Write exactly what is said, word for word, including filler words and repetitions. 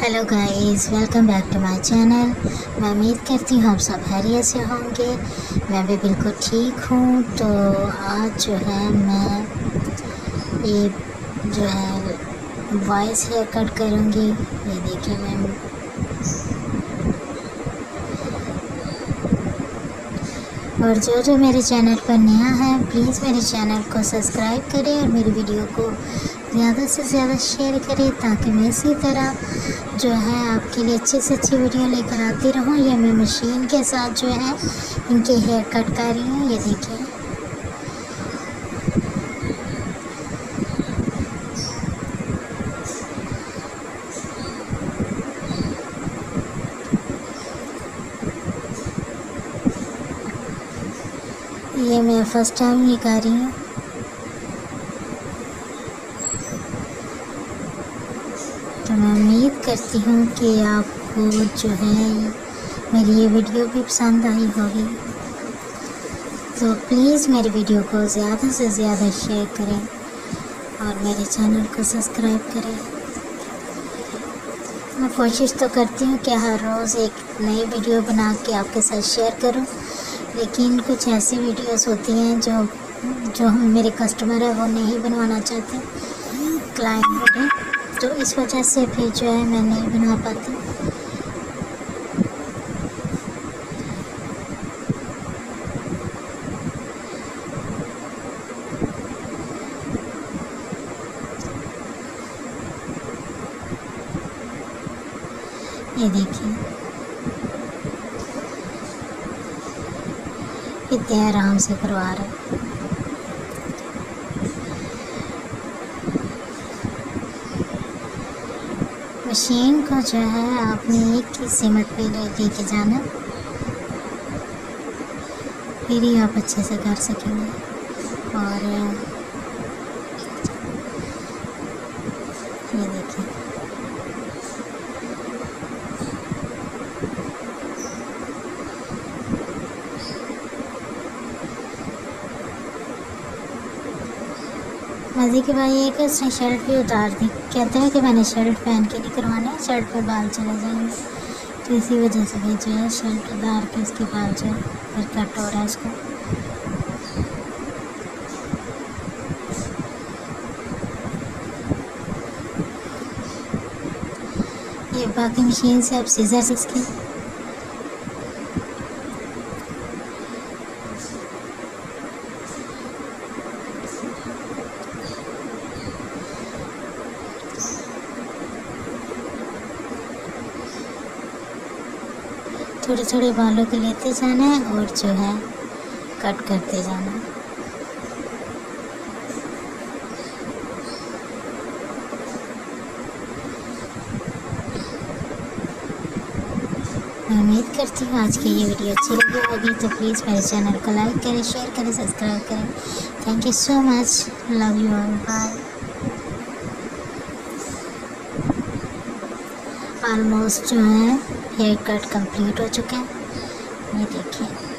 Hello guys, welcome back to my channel. मैं उम्मीद करती हूँ आप सब खैरियत से होंगे। मैं भी बिल्कुल ठीक हूँ। तो आज जो है मैं ये जो है वॉइस हेयर कट करूँगी। ये देखिए मैं और जो जो मेरे चैनल पर नया है प्लीज़ मेरे चैनल को सब्सक्राइब करें और मेरी वीडियो को ज़्यादा से ज़्यादा शेयर करें ताकि मैं इसी तरह जो है आपके लिए अच्छी से अच्छी वीडियो लेकर आती रहूँ। ये मैं मशीन के साथ जो है इनके हेयर कट कर रही हूँ। ये देखिए ये मैं फ़र्स्ट टाइम ये कर रही हूँ। तो मैं उम्मीद करती हूँ कि आपको जो है मेरी ये वीडियो भी पसंद आई होगी। तो प्लीज़ मेरी वीडियो को ज़्यादा से ज़्यादा शेयर करें और मेरे चैनल को सब्सक्राइब करें। मैं कोशिश तो करती हूँ कि हर रोज़ एक नई वीडियो बना के आपके साथ शेयर करूँ, लेकिन कुछ ऐसी वीडियोस होती हैं जो जो हम मेरे कस्टमर है वो नहीं बनवाना चाहते, क्लाइंट बड़े, तो इस वजह से फिर जो है मैं नहीं बना पाती। ये देखिए कितने आराम से करवा रहे हैं। मशीन को जो है आपने एक ही सीमत पे ले लेके जाना, फिर ही आप अच्छे से कर सकेंगे। और ये देखिए मज़े की बात ये है कि उसने शर्ट भी उतार दी। कहते हैं कि मैंने शर्ट पहन के नहीं करवाना है, शर्ट पे बाल चले जाएंगे, तो इसी वजह से भी जो है शर्ट उतार के इसके बाल जो है फिर कट हो रहा है इसको। ये बाकी मशीन से अब सीजर इसकी थोड़े थोड़े बालों को लेते जाना है और जो है कट करते जाना है। मैं उम्मीद करती हूँ आज की ये वीडियो अच्छी लगी होगी। तो प्लीज़ मेरे चैनल को लाइक करें, शेयर करें, सब्सक्राइब करें। Thank you so much, love you all, bye. Almost जो है हेयर कट कंप्लीट हो चुका है। ये देखिए।